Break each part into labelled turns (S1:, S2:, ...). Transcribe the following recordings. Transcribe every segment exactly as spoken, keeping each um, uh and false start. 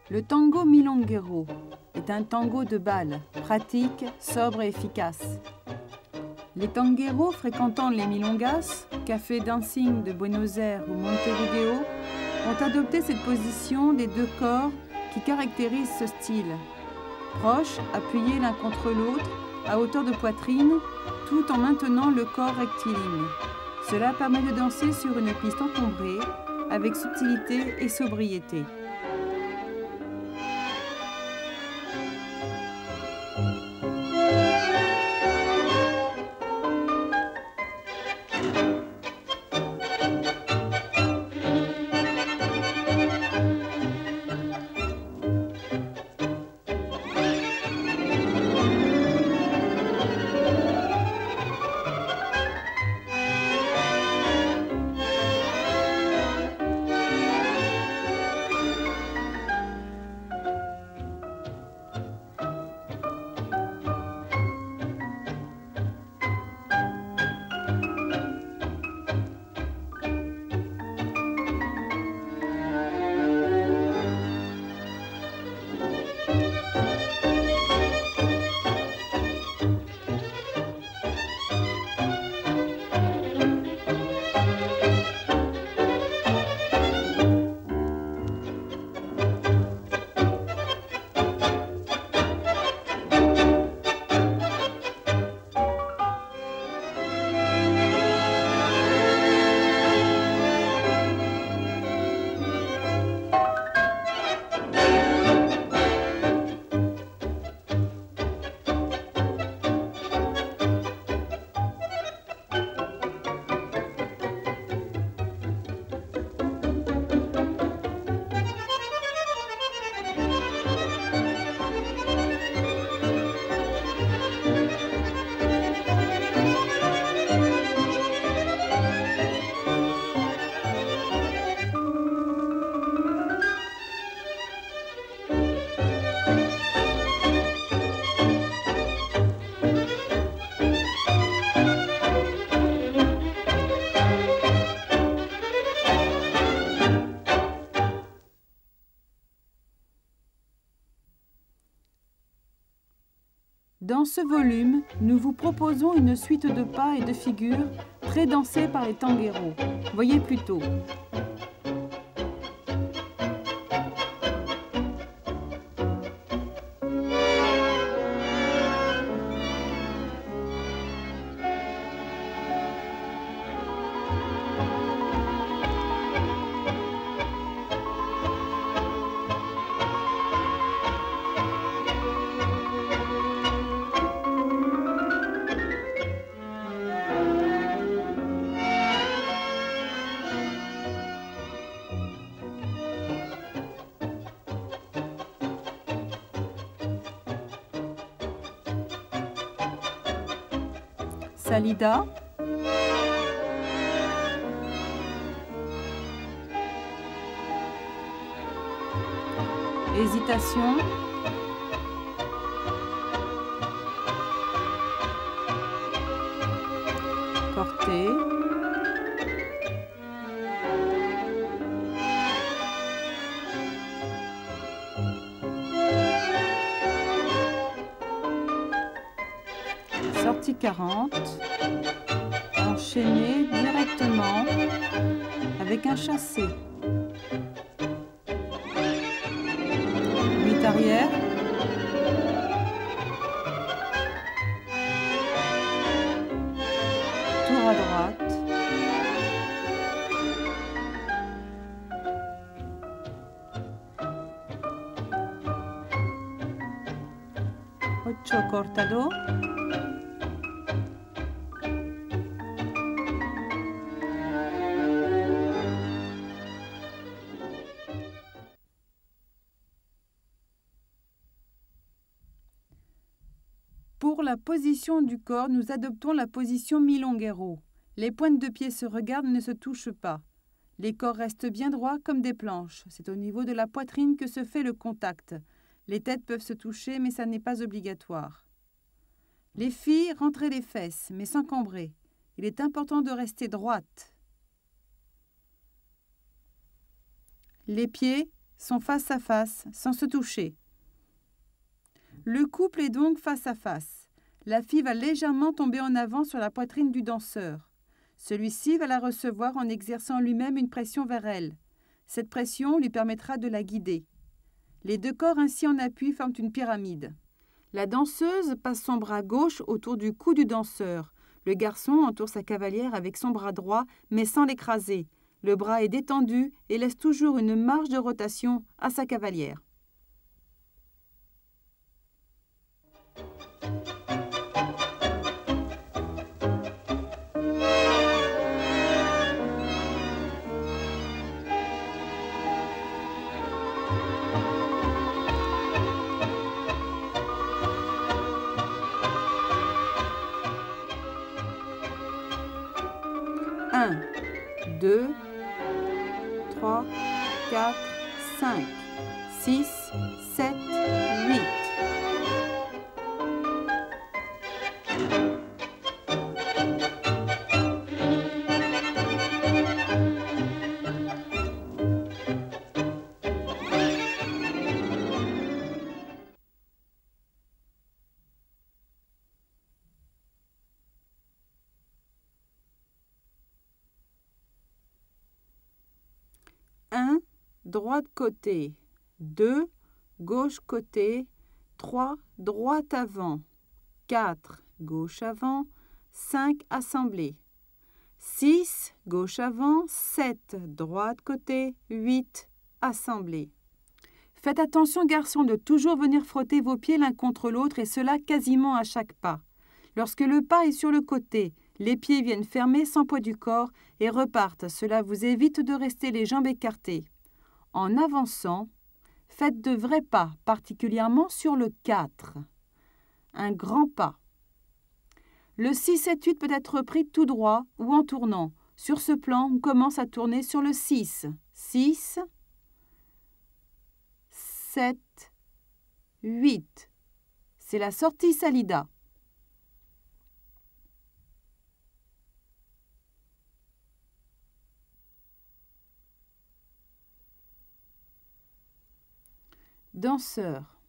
S1: Le tango milonguero est un tango de bal, pratique, sobre et efficace. Les tangueros fréquentant les milongas, café dancing de Buenos Aires ou Montevideo, ont adopté cette position des deux corps qui caractérise ce style. Proches, appuyés l'un contre l'autre, à hauteur de poitrine, tout en maintenant le corps rectiligne. Cela permet de danser sur une piste encombrée, avec subtilité et sobriété. Dans ce volume, nous vous proposons une suite de pas et de figures très dansées par les tangueros. Voyez plutôt. Salida, hésitation, corté, sortie quarante, enchaîné directement avec un chassé. huit arrière. Tour à droite. Ocho cortado. Pour la position du corps, nous adoptons la position milonguero. Les pointes de pied se regardent et ne se touchent pas. Les corps restent bien droits comme des planches. C'est au niveau de la poitrine que se fait le contact. Les têtes peuvent se toucher, mais ça n'est pas obligatoire. Les filles, rentrez les fesses, mais sans cambrer. Il est important de rester droite. Les pieds sont face à face, sans se toucher. Le couple est donc face à face. La fille va légèrement tomber en avant sur la poitrine du danseur. Celui-ci va la recevoir en exerçant lui-même une pression vers elle. Cette pression lui permettra de la guider. Les deux corps ainsi en appui forment une pyramide. La danseuse passe son bras gauche autour du cou du danseur. Le garçon entoure sa cavalière avec son bras droit, mais sans l'écraser. Le bras est détendu et laisse toujours une marge de rotation à sa cavalière. un, deux, trois, quatre, cinq, six, sept, huit. un, droite côté, deux, gauche côté, trois, droite avant, quatre, gauche avant, cinq, assemblée, six, gauche avant, sept, droite côté, huit, assemblée. Faites attention, garçons, de toujours venir frotter vos pieds l'un contre l'autre et cela quasiment à chaque pas. Lorsque le pas est sur le côté, les pieds viennent fermer sans poids du corps et repartent. Cela vous évite de rester les jambes écartées. En avançant, faites de vrais pas, particulièrement sur le quatre. Un grand pas. Le six, sept, huit peut être pris tout droit ou en tournant. Sur ce plan, on commence à tourner sur le six. six, sept, huit. C'est la sortie Salida. Danseur.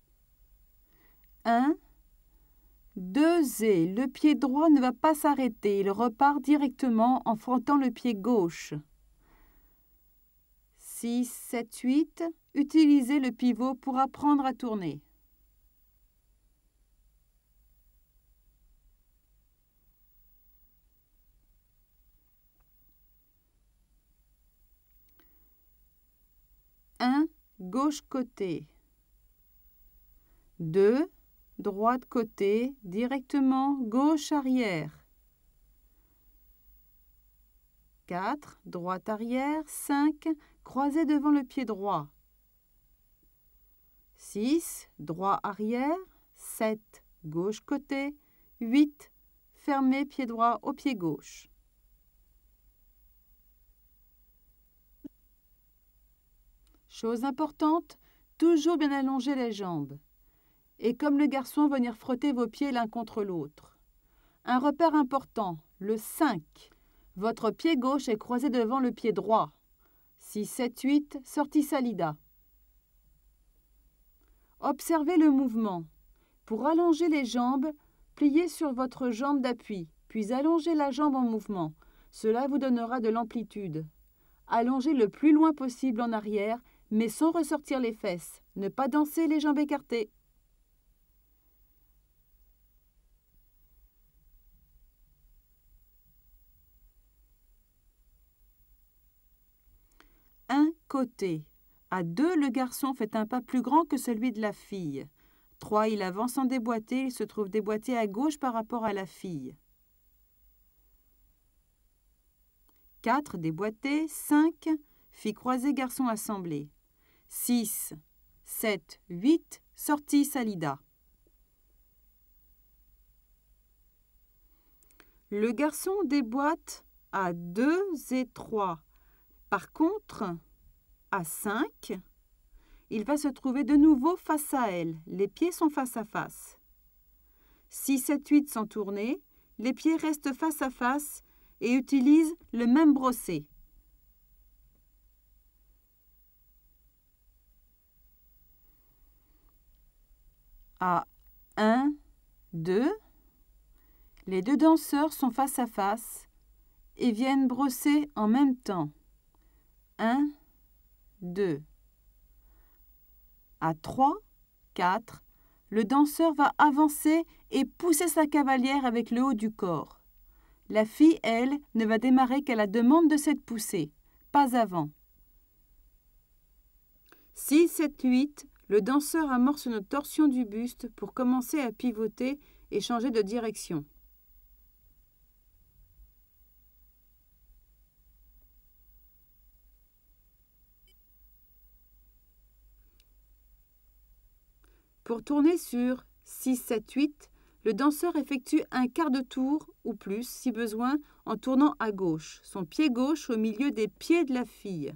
S1: un, deux et le pied droit ne va pas s'arrêter, il repart directement en frottant le pied gauche. six, sept, huit, utilisez le pivot pour apprendre à tourner. un, gauche côté. deux, droite côté, directement gauche arrière. quatre, droite arrière. cinq, croisez devant le pied droit. six, droit arrière. sept, gauche côté. huit, fermez pied droit au pied gauche. Chose importante, toujours bien allonger les jambes. Et comme le garçon, venir frotter vos pieds l'un contre l'autre. Un repère important, le cinq. Votre pied gauche est croisé devant le pied droit. six, sept, huit, sortie Salida. Observez le mouvement. Pour allonger les jambes, pliez sur votre jambe d'appui, puis allongez la jambe en mouvement. Cela vous donnera de l'amplitude. Allongez le plus loin possible en arrière, mais sans ressortir les fesses. Ne pas danser les jambes écartées. Un côté. À deux, le garçon fait un pas plus grand que celui de la fille. Trois, il avance en déboîté, il se trouve déboîté à gauche par rapport à la fille. Quatre, déboîté. Cinq, fille croisée, garçon assemblé. Six, sept, huit, sortie Salida. Le garçon déboîte à deux et trois. Par contre, à cinq, il va se trouver de nouveau face à elle. Les pieds sont face à face. six, sept, huit sans tourner, les pieds restent face à face et utilisent le même brossé. À un, deux, les deux danseurs sont face à face et viennent brosser en même temps. un, deux. À trois, quatre, le danseur va avancer et pousser sa cavalière avec le haut du corps. La fille, elle, ne va démarrer qu'à la demande de cette poussée, pas avant. six, sept, huit, le danseur amorce une torsion du buste pour commencer à pivoter et changer de direction. Pour tourner sur six, sept, huit, le danseur effectue un quart de tour ou plus, si besoin, en tournant à gauche, son pied gauche au milieu des pieds de la fille.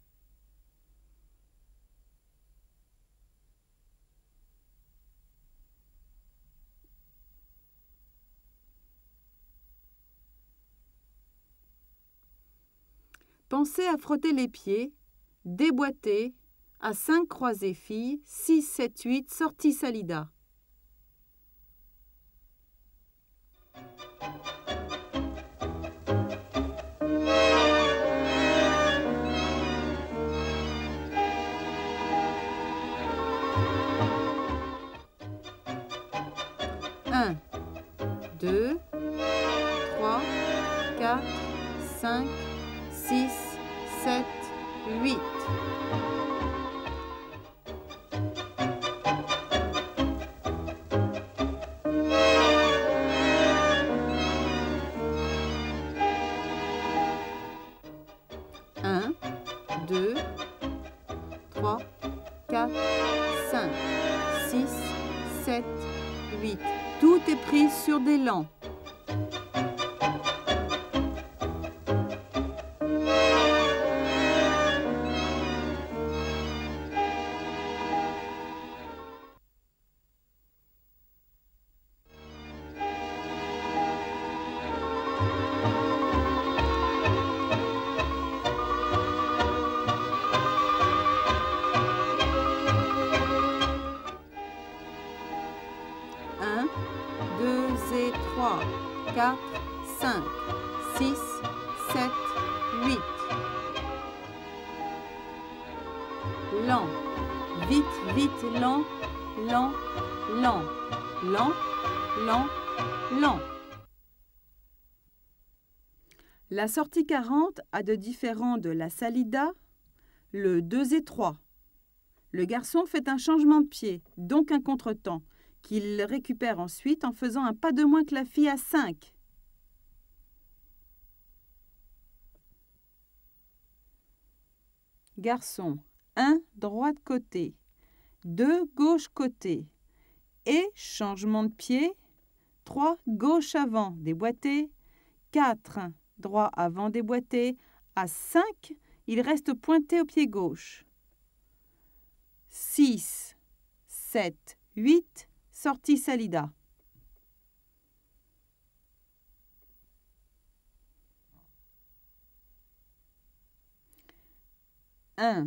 S1: Pensez à frotter les pieds, déboîter, à cinq croisées filles, six, sept, huit, sortie Salida. un, deux, trois, quatre, cinq, six, sept, huit. un, deux, trois, quatre, cinq, six, sept, huit. Tout est pris sur des lents. un, deux et trois, quatre, cinq, six, sept, huit. Lent, vite, vite, lent, lent, lent, lent, lent, lent. La sortie quarante a de différent de la Salida le deux et trois. Le garçon fait un changement de pied, donc un contretemps, qu'il récupère ensuite en faisant un pas de moins que la fille à cinq. Garçon, un, droite côté, deux, gauche côté, et changement de pied, trois, gauche avant, déboîté, quatre, droit avant, déboîté, à cinq, il reste pointé au pied gauche. six, sept, huit, sortie Salida. un,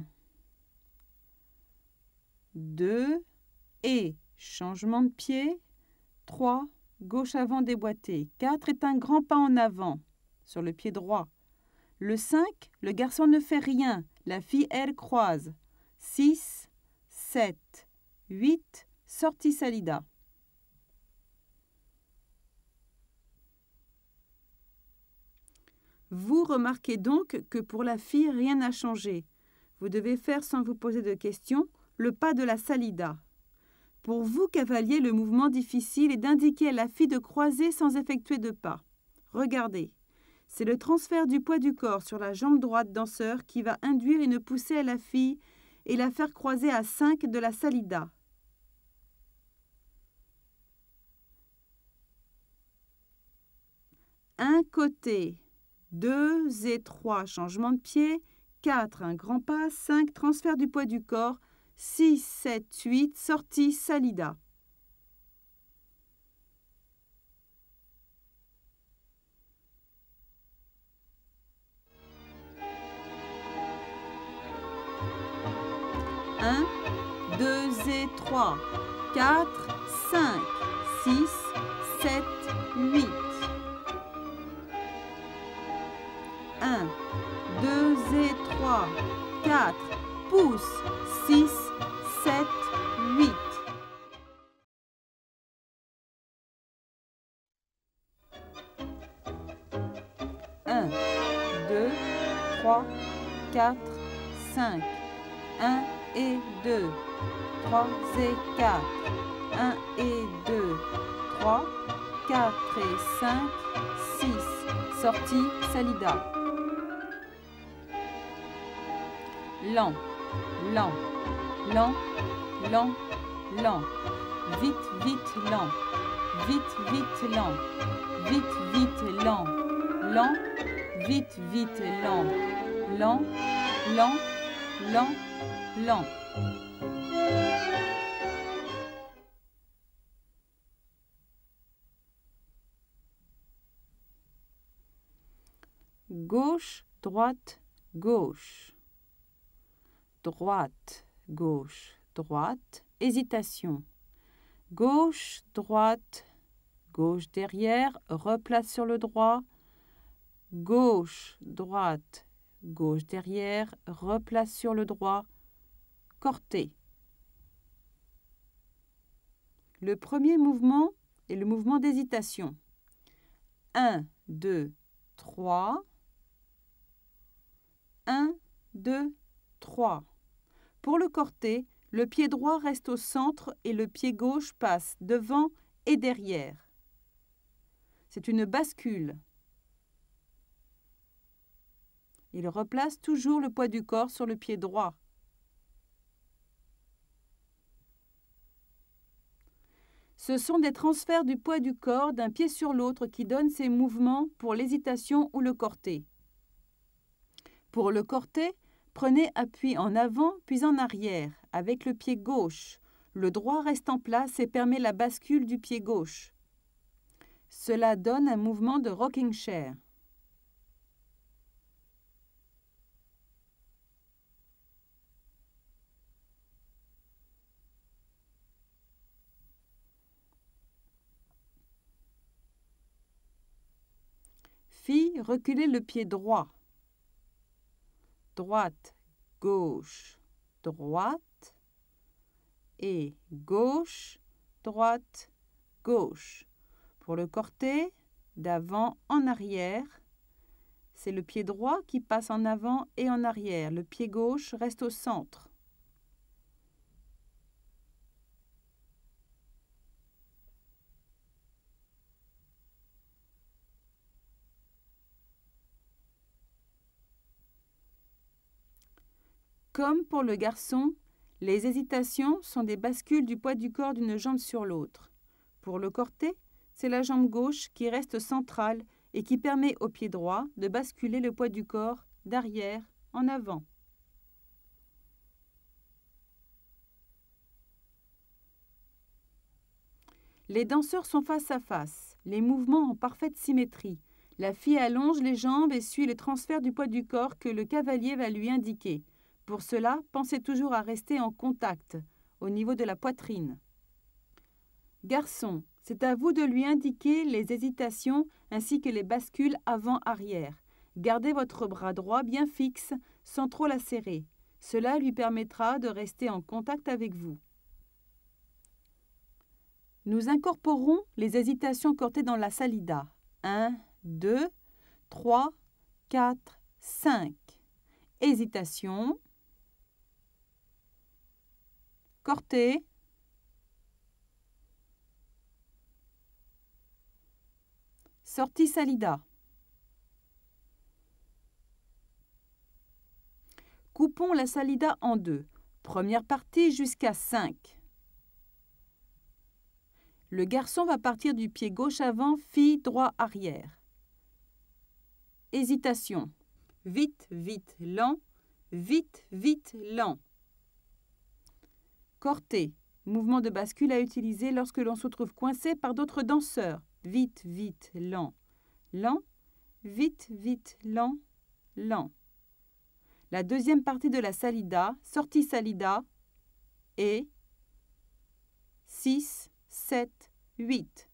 S1: deux, et changement de pied, trois, gauche avant déboîté, quatre est un grand pas en avant, sur le pied droit. Le cinq, le garçon ne fait rien, la fille, elle, croise. six, sept, huit, sortie Salida. Vous remarquez donc que pour la fille, rien n'a changé. Vous devez faire, sans vous poser de questions, le pas de la Salida. Pour vous, cavalier, le mouvement difficile est d'indiquer à la fille de croiser sans effectuer de pas. Regardez, c'est le transfert du poids du corps sur la jambe droite danseur qui va induire une poussée à la fille et la faire croiser à cinq de la Salida. Un côté, deux et trois, changement de pied, quatre, un grand pas, cinq, transfert du poids du corps, six, sept, huit, sortie Salida. un, deux et trois, quatre, cinq, six, sept, huit. un, deux et trois, quatre, pouce, six, sept, huit. un, deux, trois, quatre, cinq. un et deux, trois et quatre. un et deux, trois, quatre et cinq, six. Sortie Salida. Lent, lent, lent, lent, lent. Vite, vite, lent. Vite, vite, lent. Vite, vite, lent. Lent, vite, vite, lent. Lent, lent, lent, lent. Gauche, droite, gauche. Droite, gauche, droite. Hésitation. Gauche, droite, gauche derrière, replace sur le droit. Gauche, droite, gauche derrière, replace sur le droit. Corté. Le premier mouvement est le mouvement d'hésitation. un, deux, trois. un, deux, trois. Pour le corté, le pied droit reste au centre et le pied gauche passe devant et derrière. C'est une bascule. Il replace toujours le poids du corps sur le pied droit. Ce sont des transferts du poids du corps d'un pied sur l'autre qui donnent ces mouvements pour l'hésitation ou le corté. Pour le corté, prenez appui en avant puis en arrière avec le pied gauche. Le droit reste en place et permet la bascule du pied gauche. Cela donne un mouvement de rocking chair. Fille, reculez le pied droit. Droite, gauche, droite. Et gauche, droite, gauche. Pour le corté, d'avant en arrière, c'est le pied droit qui passe en avant et en arrière. Le pied gauche reste au centre. Comme pour le garçon, les hésitations sont des bascules du poids du corps d'une jambe sur l'autre. Pour le corté, c'est la jambe gauche qui reste centrale et qui permet au pied droit de basculer le poids du corps d'arrière en avant. Les danseurs sont face à face, les mouvements en parfaite symétrie. La fille allonge les jambes et suit le transfert du poids du corps que le cavalier va lui indiquer. Pour cela, pensez toujours à rester en contact, au niveau de la poitrine. Garçon, c'est à vous de lui indiquer les hésitations ainsi que les bascules avant-arrière. Gardez votre bras droit bien fixe, sans trop la serrer. Cela lui permettra de rester en contact avec vous. Nous incorporons les hésitations cortées dans la salida. un, deux, trois, quatre, cinq. Hésitation. Corté. Sortie salida. Coupons la salida en deux. Première partie jusqu'à cinq. Le garçon va partir du pied gauche avant, fille droit arrière. Hésitation. Vite, vite, lent. Vite, vite, lent. Corté. Mouvement de bascule à utiliser lorsque l'on se trouve coincé par d'autres danseurs. Vite, vite, lent. Lent. Vite, vite, lent. Lent. La deuxième partie de la salida, sortie salida et six, sept, huit.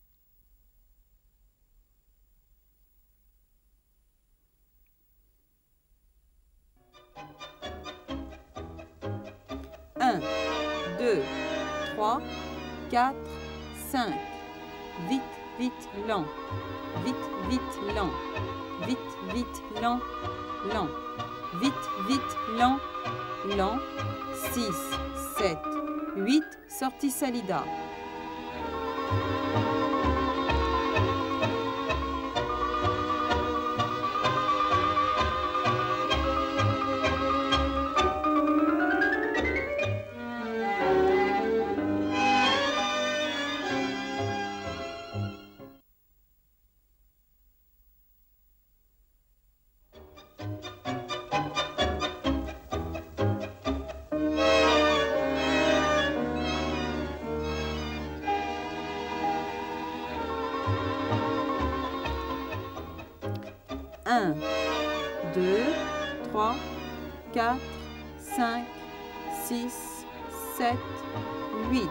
S1: un, deux, trois, quatre, cinq. Vite, vite, lent. Vite, vite, lent. Vite, vite, lent, lent. Vite, vite, lent, lent. six, sept, huit. Sortie Salida. un, deux, trois, quatre, cinq, six, sept, huit.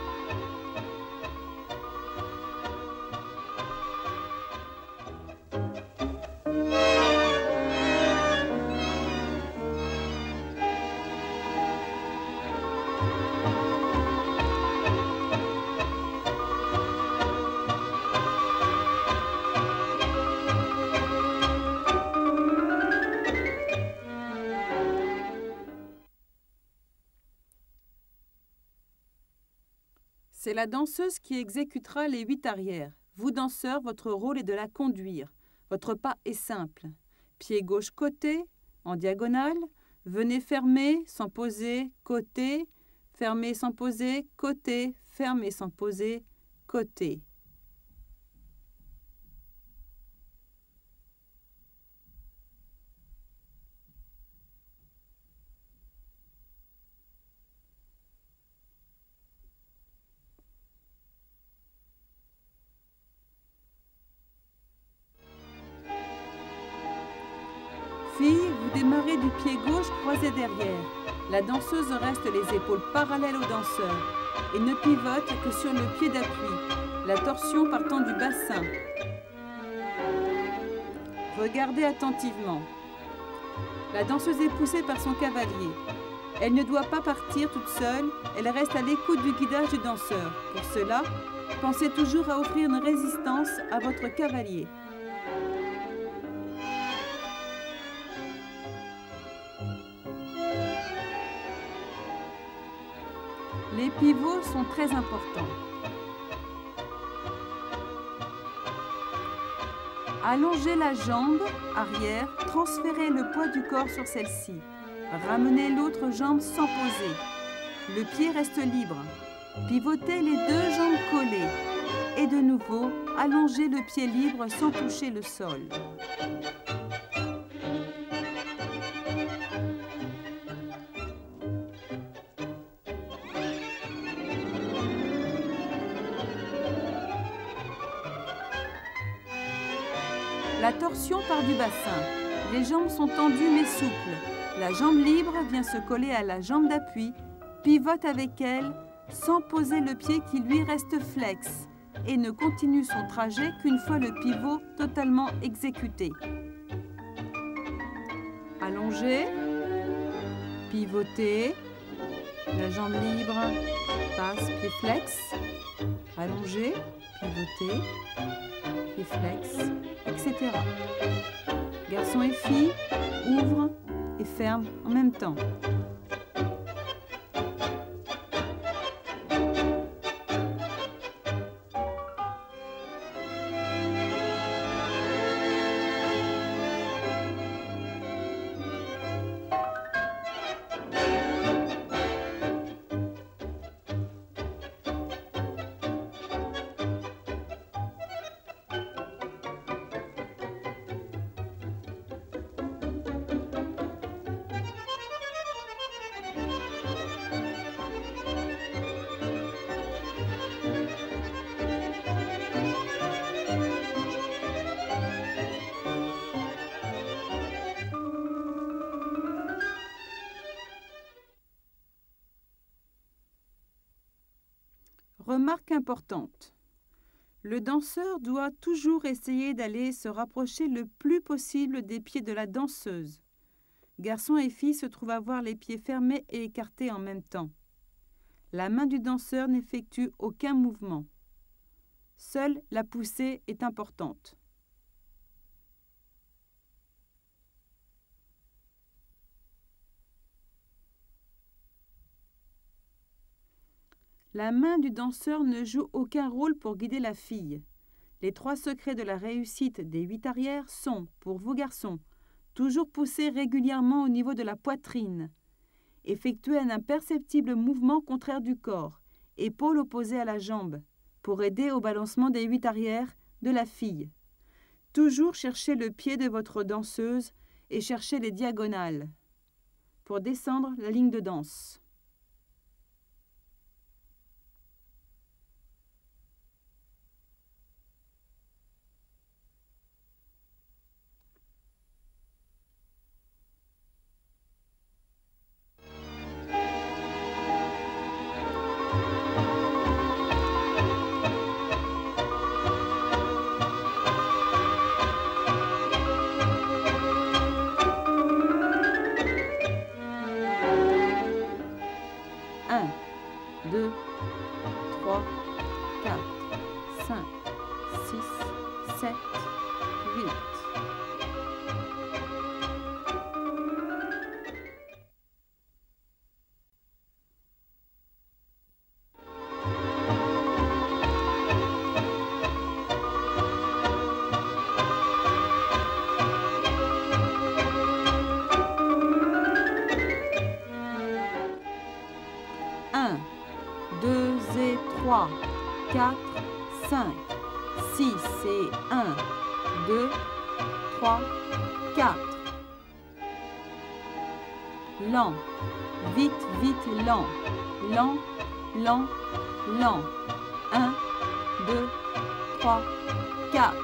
S1: C'est la danseuse qui exécutera les huit arrières. Vous, danseurs, votre rôle est de la conduire. Votre pas est simple. Pied gauche côté, en diagonale. Venez fermer, sans poser, côté. Fermer sans poser, côté. Fermer sans poser, côté. Fille, vous démarrez du pied gauche croisé derrière. La danseuse reste les épaules parallèles au danseur et ne pivote que sur le pied d'appui, la torsion partant du bassin. Regardez attentivement. La danseuse est poussée par son cavalier. Elle ne doit pas partir toute seule, elle reste à l'écoute du guidage du danseur. Pour cela, pensez toujours à offrir une résistance à votre cavalier. Les pivots sont très importants. Allongez la jambe arrière, transférez le poids du corps sur celle-ci. Ramenez l'autre jambe sans poser. Le pied reste libre. Pivotez les deux jambes collées. Et de nouveau, allongez le pied libre sans toucher le sol. La torsion part du bassin. Les jambes sont tendues mais souples. La jambe libre vient se coller à la jambe d'appui, pivote avec elle, sans poser le pied qui lui reste flex, et ne continue son trajet qu'une fois le pivot totalement exécuté. Allongez, pivotez, la jambe libre passe, pied flex, allongez, pivotez, pied flex, et cetera. Garçon et fille ouvrent et ferment en même temps. Remarque importante. Le danseur doit toujours essayer d'aller se rapprocher le plus possible des pieds de la danseuse. Garçons et filles se trouvent avoir les pieds fermés et écartés en même temps. La main du danseur n'effectue aucun mouvement. Seule la poussée est importante. La main du danseur ne joue aucun rôle pour guider la fille. Les trois secrets de la réussite des huit arrières sont, pour vous garçons, toujours pousser régulièrement au niveau de la poitrine, effectuer un imperceptible mouvement contraire du corps, épaule opposée à la jambe, pour aider au balancement des huit arrières de la fille. Toujours chercher le pied de votre danseuse et chercher les diagonales pour descendre la ligne de danse. un, deux, trois, quatre, cinq, six, sept, huit. un, deux et trois, quatre, cinq, six et un, deux, trois, quatre. Lent, vite, vite, lent, lent, lent, lent. un, deux, trois, quatre.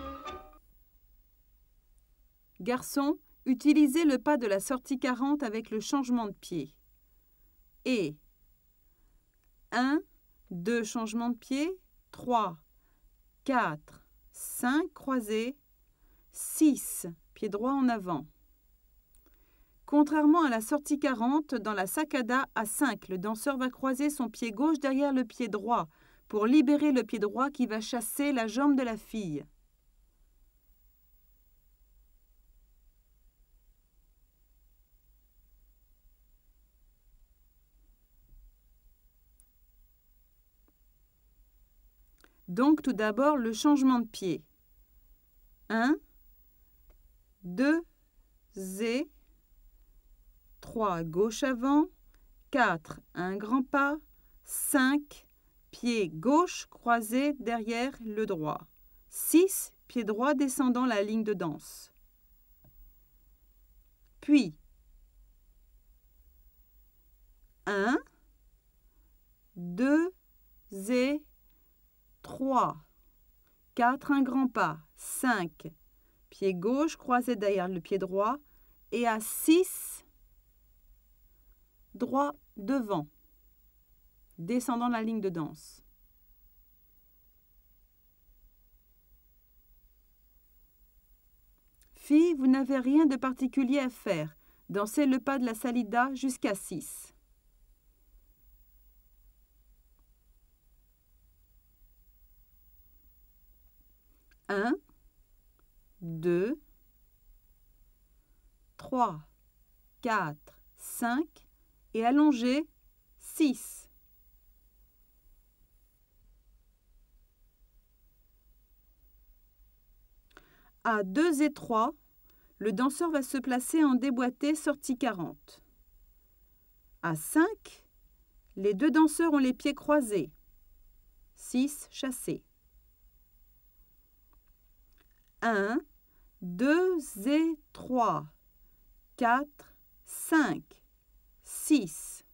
S1: Garçon, utilisez le pas de la sortie quarante avec le changement de pied. Et un, deux changements de pied, trois, quatre, cinq croisés, six pieds droits en avant. Contrairement à la sortie quarante, dans la saccada à cinq, le danseur va croiser son pied gauche derrière le pied droit pour libérer le pied droit qui va chasser la jambe de la fille. Donc, tout d'abord, le changement de pied. un, deux et trois, gauche avant, quatre, un grand pas, cinq, pied gauche croisé derrière le droit, six, pied droit descendant la ligne de danse. Puis, un, deux et trois, quatre, un grand pas, cinq, pied gauche croisé derrière le pied droit et à six, droit devant, descendant la ligne de danse. Filles, vous n'avez rien de particulier à faire. Dansez le pas de la salida jusqu'à six. un, deux, trois, quatre, cinq et allongez six. À deux et trois, le danseur va se placer en déboîté sortie quarante. À cinq, les deux danseurs ont les pieds croisés. six chassés. un, deux et trois, quatre, cinq, six.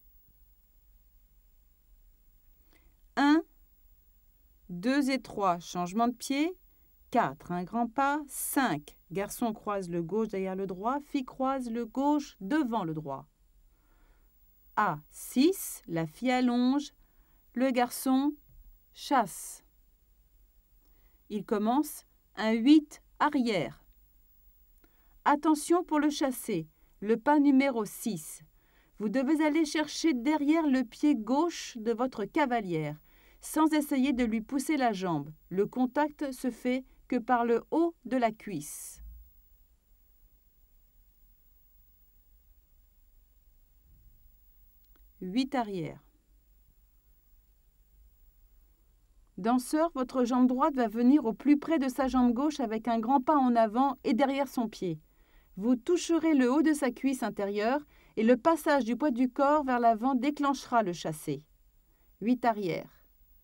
S1: un, deux et trois, changement de pied. quatre, un grand pas. cinq, garçon croise le gauche derrière le droit, fille croise le gauche devant le droit. À six, la fille allonge, le garçon chasse. Il commence un huit arrière. Attention pour le chasser, le pas numéro six. Vous devez aller chercher derrière le pied gauche de votre cavalière, sans essayer de lui pousser la jambe. Le contact se fait que par le haut de la cuisse. huit arrière. Danseur, votre jambe droite va venir au plus près de sa jambe gauche avec un grand pas en avant et derrière son pied. Vous toucherez le haut de sa cuisse intérieure et le passage du poids du corps vers l'avant déclenchera le chassé. huit arrière.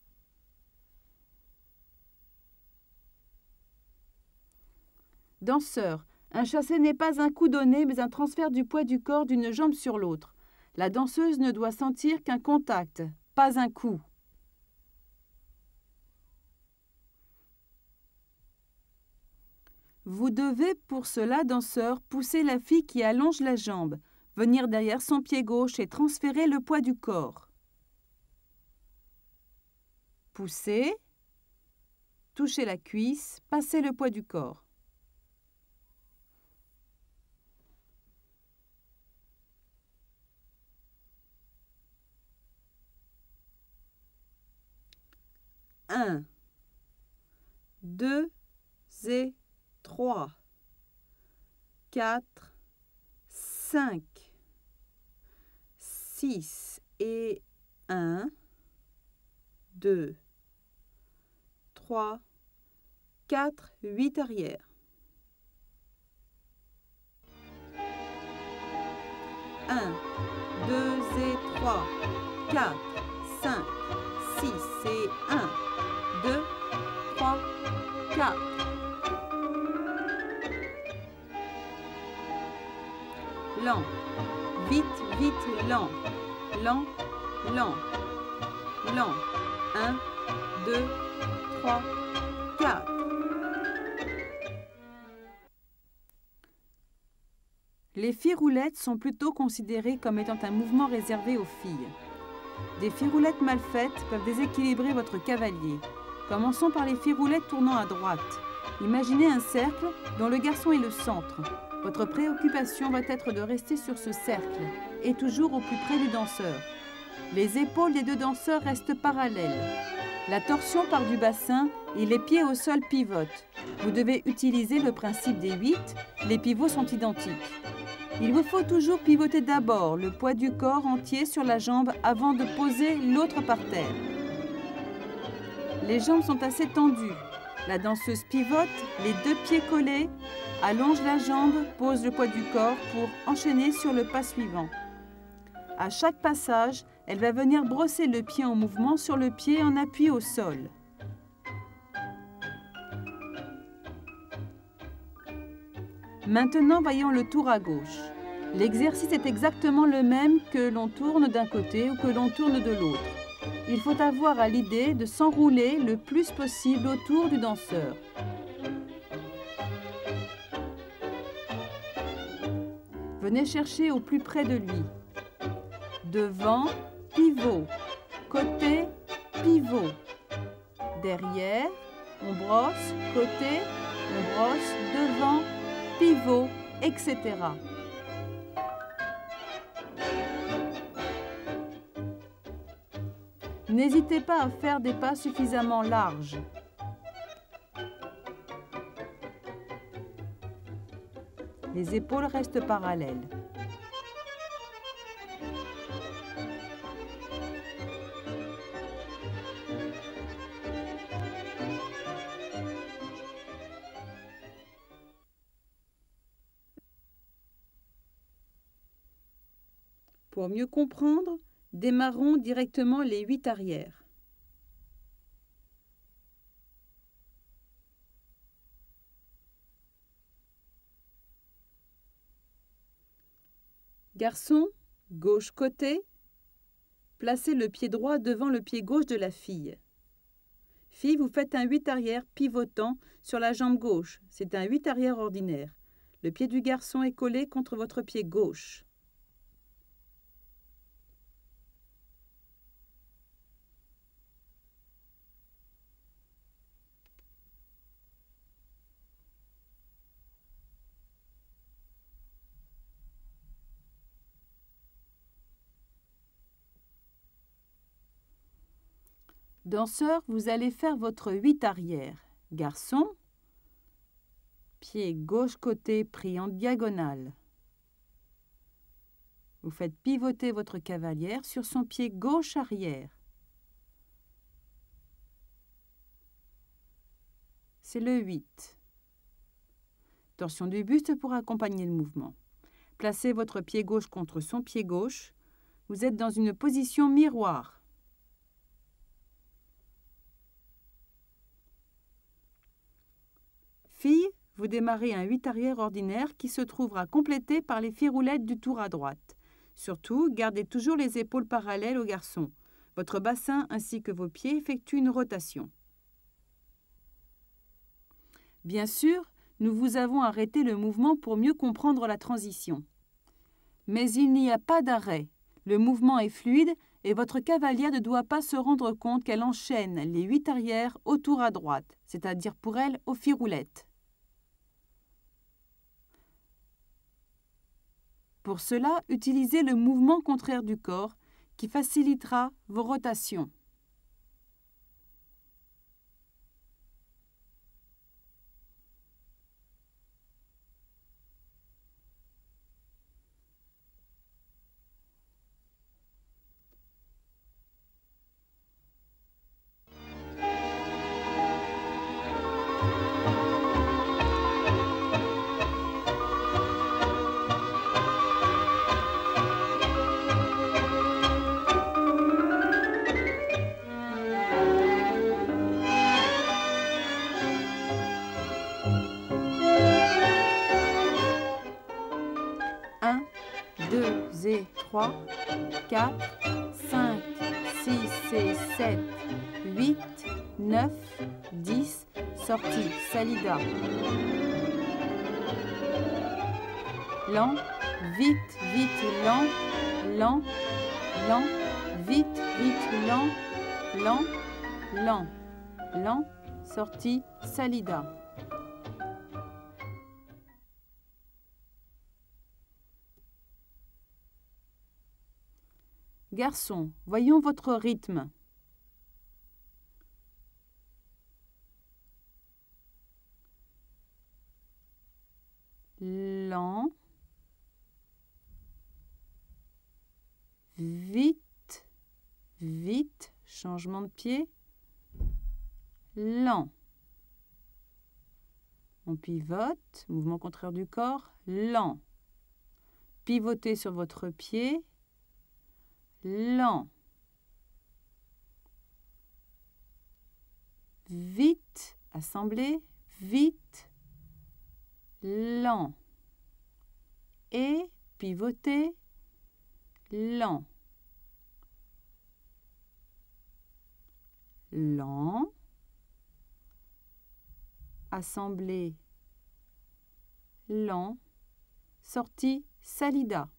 S1: Danseur, un chassé n'est pas un coup donné mais un transfert du poids du corps d'une jambe sur l'autre. La danseuse ne doit sentir qu'un contact, pas un coup. Vous devez pour cela, danseur, pousser la fille qui allonge la jambe, venir derrière son pied gauche et transférer le poids du corps. Poussez, touchez la cuisse, passez le poids du corps. Un, deux et trois, quatre, cinq, six et un, deux, trois, quatre, huit arrière. un, deux et trois, quatre, cinq, six et un, deux, trois, quatre. Lent, vite, vite, lent, lent, lent, lent. un, deux, trois, quatre. Les filles-roulettes sont plutôt considérées comme étant un mouvement réservé aux filles. Des filles-roulettes mal faites peuvent déséquilibrer votre cavalier. Commençons par les filles-roulettes tournant à droite. Imaginez un cercle dont le garçon est le centre. Votre préoccupation va être de rester sur ce cercle et toujours au plus près du danseur. Les épaules des deux danseurs restent parallèles. La torsion part du bassin et les pieds au sol pivotent. Vous devez utiliser le principe des huit, les pivots sont identiques. Il vous faut toujours pivoter d'abord le poids du corps entier sur la jambe avant de poser l'autre par terre. Les jambes sont assez tendues. La danseuse pivote, les deux pieds collés, allonge la jambe, pose le poids du corps pour enchaîner sur le pas suivant. À chaque passage, elle va venir brosser le pied en mouvement sur le pied en appui au sol. Maintenant, voyons le tour à gauche. L'exercice est exactement le même que l'on tourne d'un côté ou que l'on tourne de l'autre. Il faut avoir à l'idée de s'enrouler le plus possible autour du danseur. Venez chercher au plus près de lui. Devant, pivot. Côté, pivot. Derrière, on brosse. Côté, on brosse. Devant, pivot, et cetera. N'hésitez pas à faire des pas suffisamment larges. Les épaules restent parallèles. Pour mieux comprendre, démarrons directement les huit arrières. Garçon, gauche côté, placez le pied droit devant le pied gauche de la fille. Fille, vous faites un huit arrière pivotant sur la jambe gauche. C'est un huit arrière ordinaire. Le pied du garçon est collé contre votre pied gauche. Danseur, vous allez faire votre huit arrière. Garçon, pied gauche côté pris en diagonale. Vous faites pivoter votre cavalière sur son pied gauche arrière. C'est le huit. Torsion du buste pour accompagner le mouvement. Placez votre pied gauche contre son pied gauche. Vous êtes dans une position miroir. Fille, vous démarrez un huit arrière ordinaire qui se trouvera complété par les firoulettes du tour à droite. Surtout, gardez toujours les épaules parallèles au garçon. Votre bassin ainsi que vos pieds effectuent une rotation. Bien sûr, nous vous avons arrêté le mouvement pour mieux comprendre la transition. Mais il n'y a pas d'arrêt. Le mouvement est fluide et votre cavalière ne doit pas se rendre compte qu'elle enchaîne les huit arrières au tour à droite, c'est-à-dire pour elle aux firoulettes. Pour cela, utilisez le mouvement contraire du corps qui facilitera vos rotations. un, deux et trois, quatre, cinq, six et sept, huit, neuf, dix, sortie, salida. Lent, vite, vite, lent, lent, lent, vite, vite, lent, lent, lent, lent, sortie, salida. Garçon, voyons votre rythme. Lent, vite, vite, changement de pied, lent. On pivote, mouvement contraire du corps, lent. Pivotez sur votre pied, lent. Vite, assemblé, vite, lent. Et pivoter, lent. Lent. Assemblé, lent. Sortie, salida.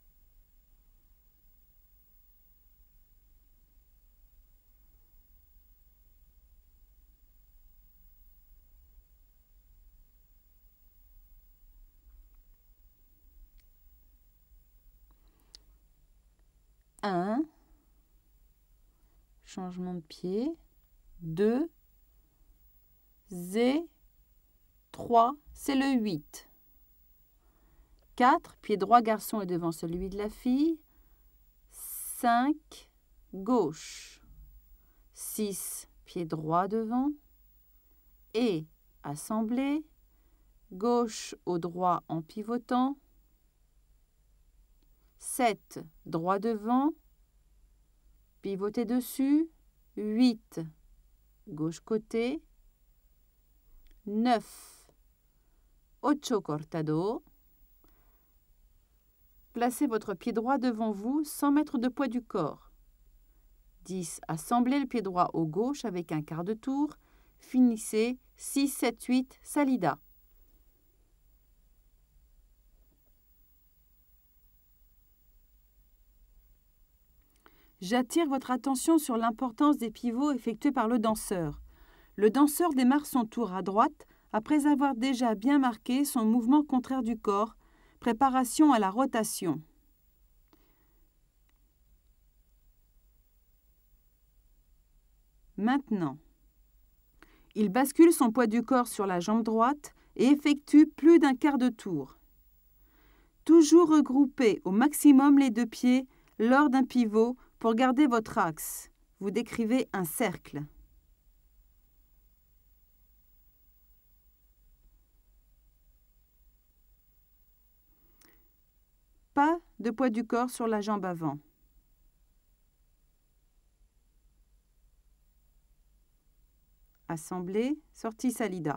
S1: un, changement de pied, deux, zé, trois, c'est le huit. quatre, pied droit garçon est devant celui de la fille. cinq, gauche. six, pied droit devant. Et assemblé, gauche au droit en pivotant. sept, droit devant, pivoter dessus, huit, gauche côté, neuf, ocho cortado. Placez votre pied droit devant vous sans mettre de poids du corps. dix, assemblez le pied droit au gauche avec un quart de tour, finissez six, sept, huit, salida. J'attire votre attention sur l'importance des pivots effectués par le danseur. Le danseur démarre son tour à droite après avoir déjà bien marqué son mouvement contraire du corps, préparation à la rotation. Maintenant, il bascule son poids du corps sur la jambe droite et effectue plus d'un quart de tour. Toujours regrouper au maximum les deux pieds lors d'un pivot pour garder votre axe. Vous décrivez un cercle. Pas de poids du corps sur la jambe avant. Assemblée, sortie Salida.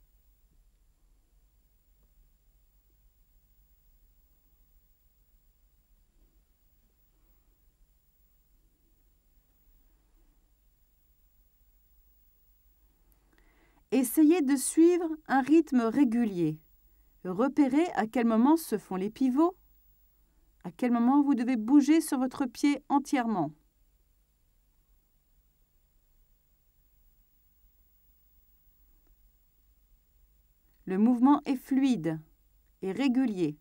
S1: Essayez de suivre un rythme régulier. Repérez à quel moment se font les pivots, à quel moment vous devez bouger sur votre pied entièrement. Le mouvement est fluide et régulier.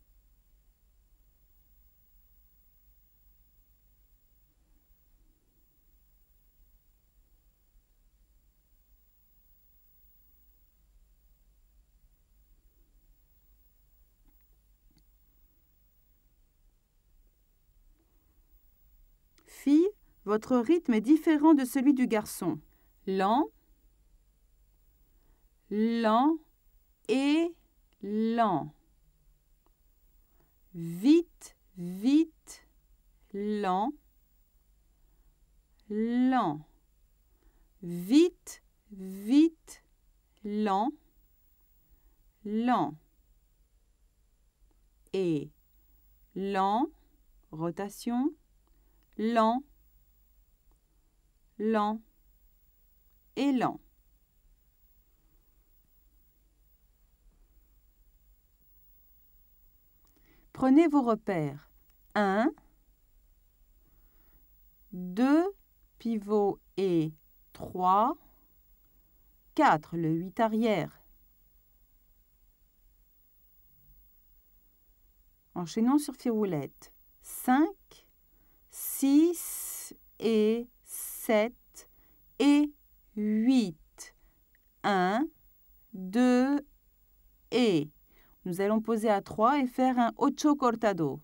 S1: Fille, votre rythme est différent de celui du garçon. Lent, lent et lent. Vite, vite, lent, lent. Vite, vite, lent, lent. Et lent, rotation, lent, lent et lent. Prenez vos repères. un, deux, pivot et trois, quatre, le huit arrière. Enchaînons sur firoulette. cinq, six et sept et huit. un, deux et. Nous allons poser à trois et faire un ocho cortado.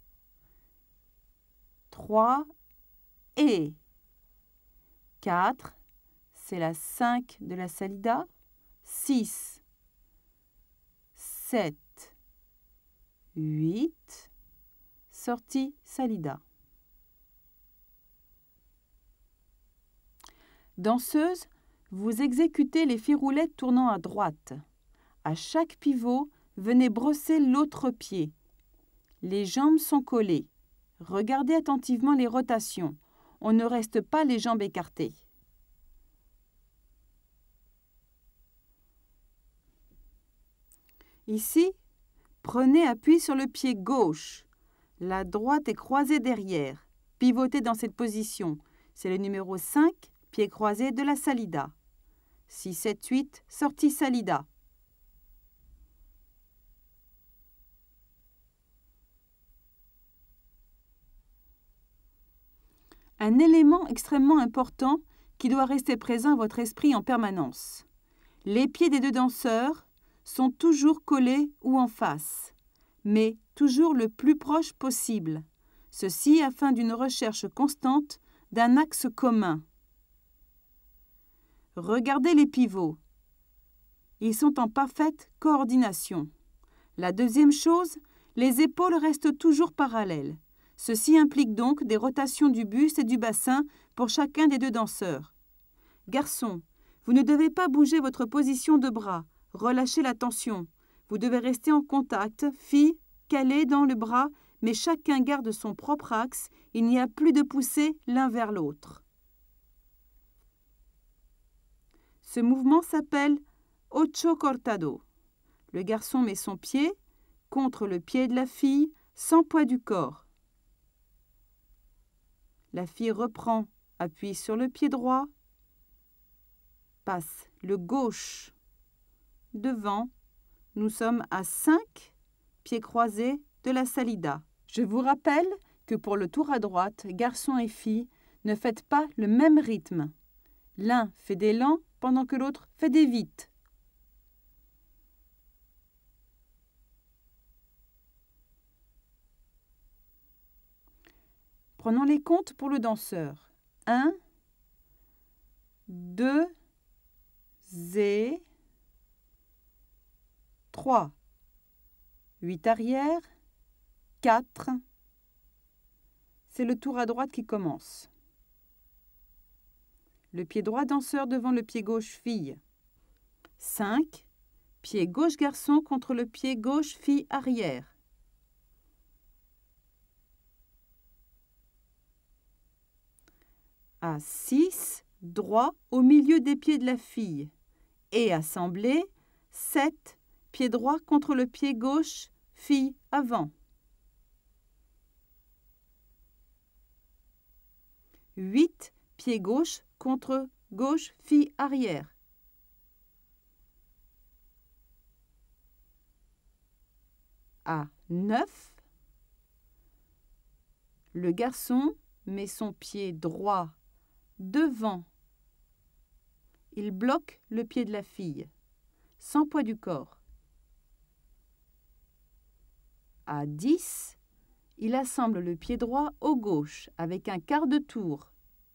S1: trois et. quatre, c'est la cinq de la salida. six, sept, huit, sortie salida. Danseuse, vous exécutez les firoulettes tournant à droite. À chaque pivot, venez brosser l'autre pied. Les jambes sont collées. Regardez attentivement les rotations. On ne reste pas les jambes écartées. Ici, prenez appui sur le pied gauche. La droite est croisée derrière. Pivotez dans cette position. C'est le numéro cinq, pied croisé de la salida. six, sept, huit, sortie salida. Un élément extrêmement important qui doit rester présent à votre esprit en permanence. Les pieds des deux danseurs sont toujours collés ou en face, mais toujours le plus proche possible. Ceci afin d'une recherche constante d'un axe commun. Regardez les pivots. Ils sont en parfaite coordination. La deuxième chose, les épaules restent toujours parallèles. Ceci implique donc des rotations du buste et du bassin pour chacun des deux danseurs. Garçon, vous ne devez pas bouger votre position de bras. Relâchez la tension. Vous devez rester en contact. Fille, calée dans le bras, mais chacun garde son propre axe. Il n'y a plus de poussée l'un vers l'autre. Ce mouvement s'appelle ocho cortado. Le garçon met son pied contre le pied de la fille sans poids du corps. La fille reprend, appuie sur le pied droit, passe le gauche devant. Nous sommes à cinq pieds croisés de la salida. Je vous rappelle que pour le tour à droite, garçon et fille, ne faites pas le même rythme. L'un fait des lents pendant que l'autre fait des vite. Prenons les comptes pour le danseur. un, deux, zé, trois, huit arrière, quatre. C'est le tour à droite qui commence. Le pied droit danseur devant le pied gauche fille. cinq. Pied gauche garçon contre le pied gauche fille arrière. À six, droit au milieu des pieds de la fille. Et assemblé, sept, pied droit contre le pied gauche, fille avant. huit, pied gauche contre gauche, fille arrière. À neuf, le garçon met son pied droit devant. Il bloque le pied de la fille, sans poids du corps. À dix, il assemble le pied droit au gauche avec un quart de tour.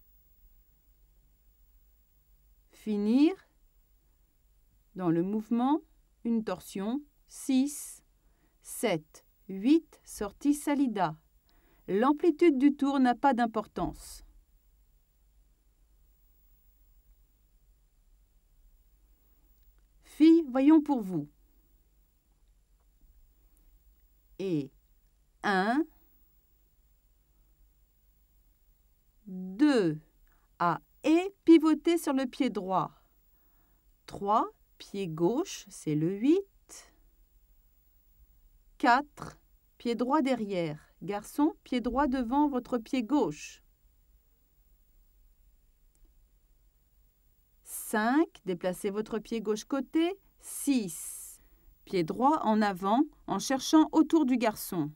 S1: Finir dans le mouvement, une torsion, six, sept, huit, sortie salida. L'amplitude du tour n'a pas d'importance. Filles, voyons pour vous. Et un, deux, à et pivoter sur le pied droit. trois, pied gauche, c'est le huit. quatre, pied droit derrière. Garçon, pied droit devant votre pied gauche. cinq, déplacez votre pied gauche côté. six, pied droit en avant en cherchant autour du garçon.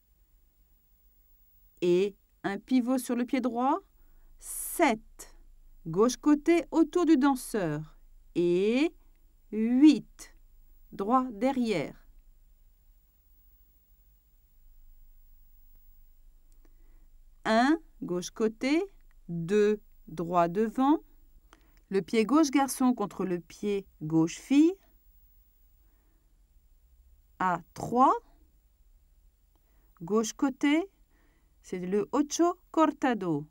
S1: Et un pivot sur le pied droit. sept, gauche côté autour du danseur. Et huit, droit derrière. un, gauche côté. deux, droit devant. Le pied gauche garçon contre le pied gauche fille. À trois, gauche côté, c'est le ocho cortado.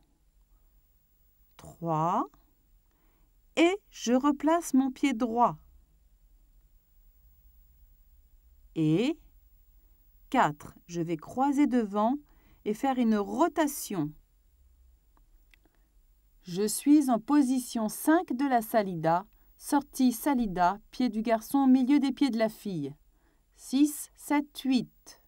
S1: trois, et je replace mon pied droit. Et quatre, je vais croiser devant et faire une rotation. Je suis en position cinq de la salida, sortie salida, pied du garçon au milieu des pieds de la fille. six, sept, huit.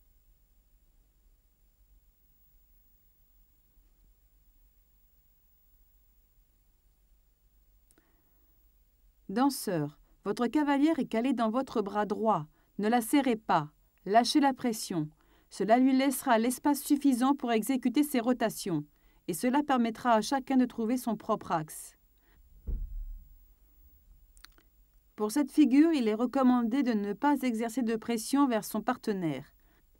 S1: Danseur, votre cavalière est calée dans votre bras droit. Ne la serrez pas. Lâchez la pression. Cela lui laissera l'espace suffisant pour exécuter ses rotations. Et cela permettra à chacun de trouver son propre axe. Pour cette figure, il est recommandé de ne pas exercer de pression vers son partenaire.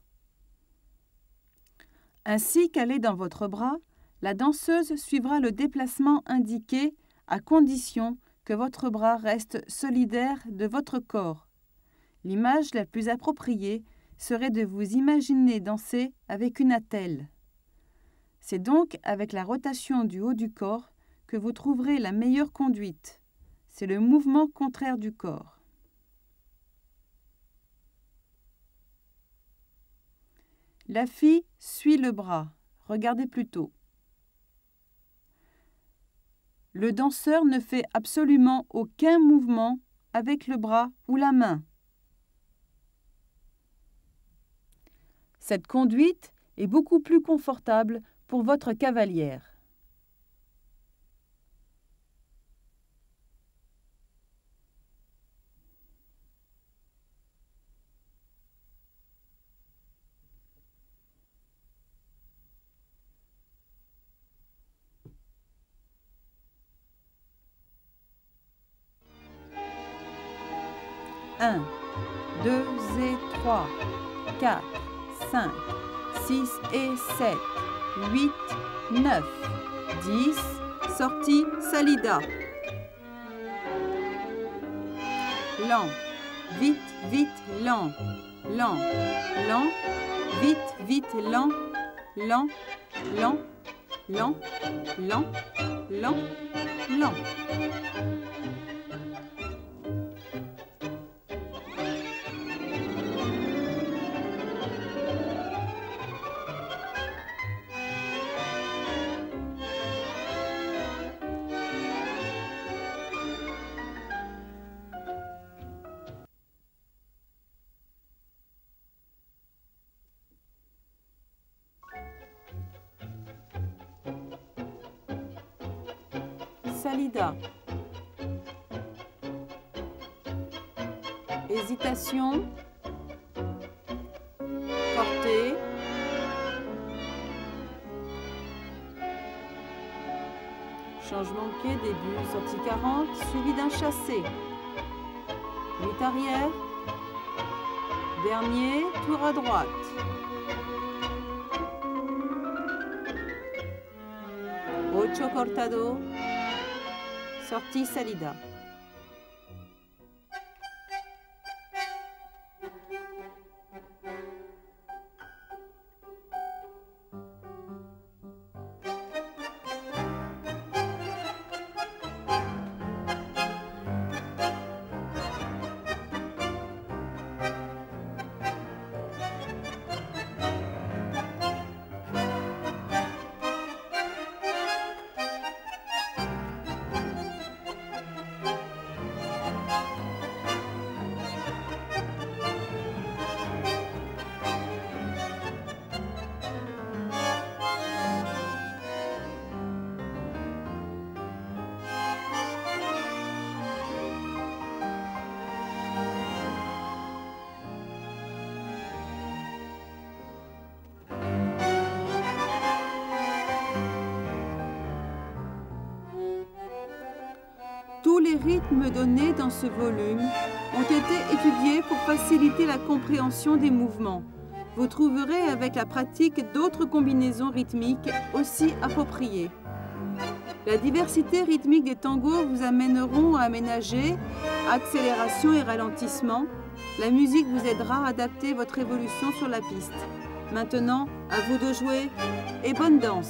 S1: Ainsi calée dans votre bras, la danseuse suivra le déplacement indiqué à condition que votre bras reste solidaire de votre corps. L'image la plus appropriée serait de vous imaginer danser avec une attelle. C'est donc avec la rotation du haut du corps que vous trouverez la meilleure conduite. C'est le mouvement contraire du corps. La fille suit le bras. Regardez plutôt. Le danseur ne fait absolument aucun mouvement avec le bras ou la main. Cette conduite est beaucoup plus confortable pour votre cavalière. un, deux et trois, quatre, cinq, six et sept, huit, neuf, dix, sortie Salida. Lent, vite, vite, lent, lent, lent, vite, vite, lent, lent, lent, lent, lent, lent, lent. Salida. Hésitation. Portée. Changement de pied, début, sortie quarante, suivi d'un chassé. huit arrière. Dernier, tour à droite. Ocho cortado. Sortie Salida. Tous les rythmes donnés dans ce volume ont été étudiés pour faciliter la compréhension des mouvements. Vous trouverez avec la pratique d'autres combinaisons rythmiques aussi appropriées. La diversité rythmique des tangos vous amèneront à aménager accélération et ralentissement. La musique vous aidera à adapter votre évolution sur la piste. Maintenant, à vous de jouer et bonne danse!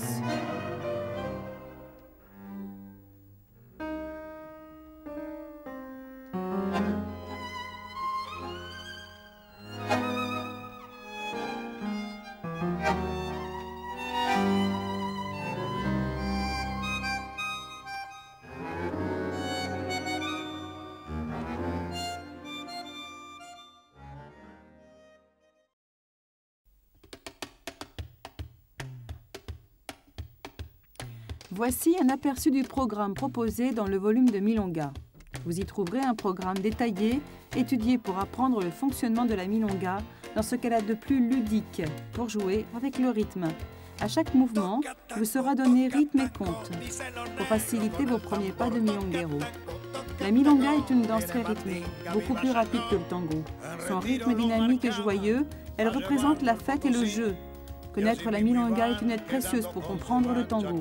S1: Voici un aperçu du programme proposé dans le volume de Milonga. Vous y trouverez un programme détaillé, étudié pour apprendre le fonctionnement de la milonga dans ce qu'elle a de plus ludique, pour jouer avec le rythme. À chaque mouvement, vous sera donné rythme et compte, pour faciliter vos premiers pas de milonguero. La milonga est une danse très rythmée, beaucoup plus rapide que le tango. Son rythme dynamique et joyeux, elle représente la fête et le jeu. Connaître la milonga est une aide précieuse pour comprendre le tango.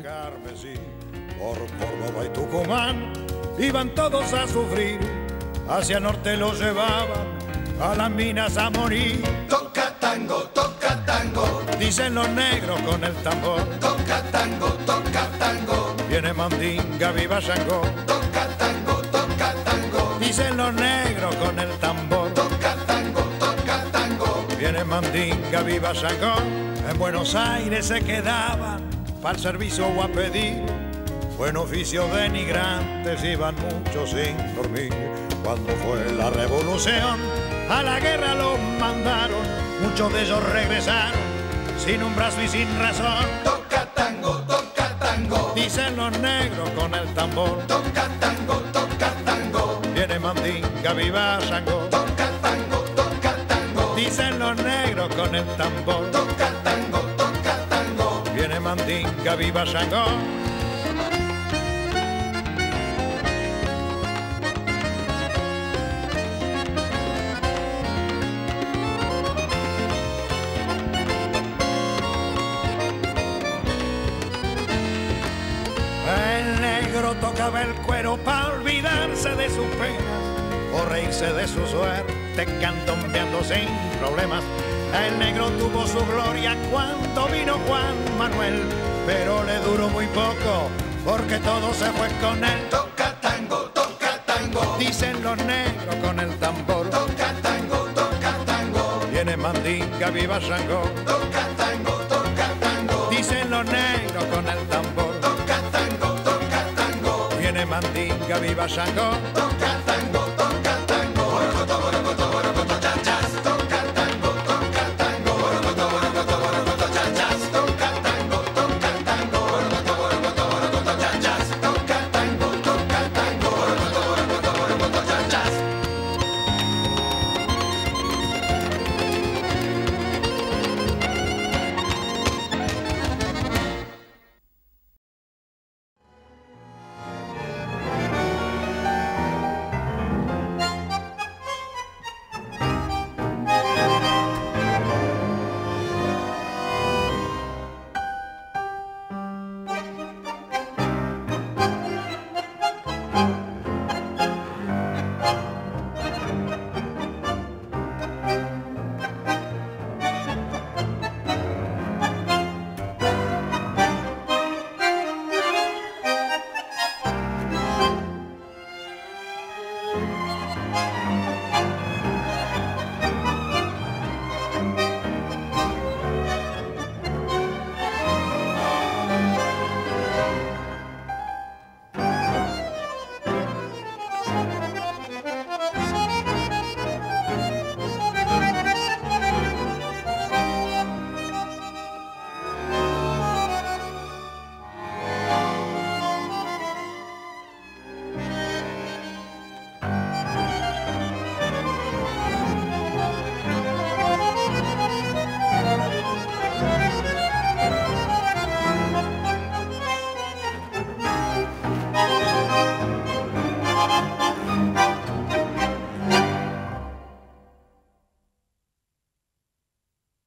S2: Por Córdoba y Tucumán iban todos a sufrir, hacia norte los llevaban a las minas a morir.
S3: Toca tango, toca tango,
S2: Dicen los negros con el tambor,
S3: toca tango, toca tango,
S2: viene Mandinga, viva Shango.
S3: toca tango, toca tango,
S2: Dicen los negros con el tambor,
S3: toca tango, toca tango,
S2: viene Mandinga, viva Shango. En Buenos Aires se quedaban para el servicio o a pedir. Buen oficio denigrantes, iban muchos sin dormir. Cuando fue la revolución, a la guerra los mandaron. Muchos de ellos regresaron, sin un brazo y sin razón.
S3: toca tango, toca tango,
S2: Dicen los negros con el tambor,
S3: toca tango, toca tango,
S2: viene Mandinga, viva Shango.
S3: toca tango, toca tango,
S2: Dicen los negros con el tambor,
S3: toca tango, toca tango,
S2: viene Mandinga, viva Shango. negro tocaba el cuero para olvidarse de sus penas o reírse de su suerte candombeando sin problemas. El negro tuvo su gloria cuando vino Juan Manuel, pero le duró muy poco porque todo se fue con él.
S3: Toca tango, toca tango.
S2: Dicen los negros con el tambor.
S3: Toca tango, toca tango.
S2: Viene Mandinga, viva Shango.
S3: Toca tango, toca tango.
S2: Dicen los negros con el tambor.
S3: Toca tango, toca tango.
S2: Viene Mandinga, viva Shango.
S3: Toca tango,